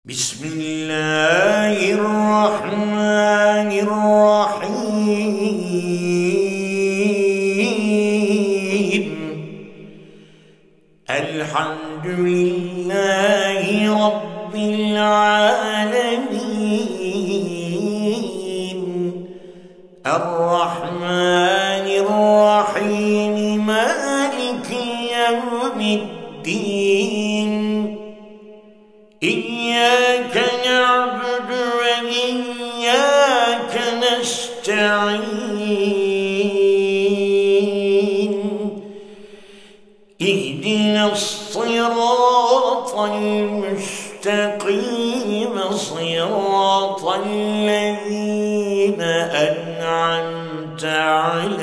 بسم الله الرحمن الرحيم. الحمد لله رب العالمين الرحمن الرحيم مالك يوم الدين. إياك نعبد وإياك نستعين. اهدنا الصراط المستقيم صراط الذين أنعمت عليهم